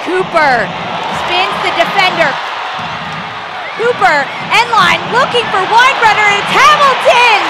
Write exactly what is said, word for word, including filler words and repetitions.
Cooper spins the defender. Cooper, end line, looking for Weinbrenner, and it's Hamilton!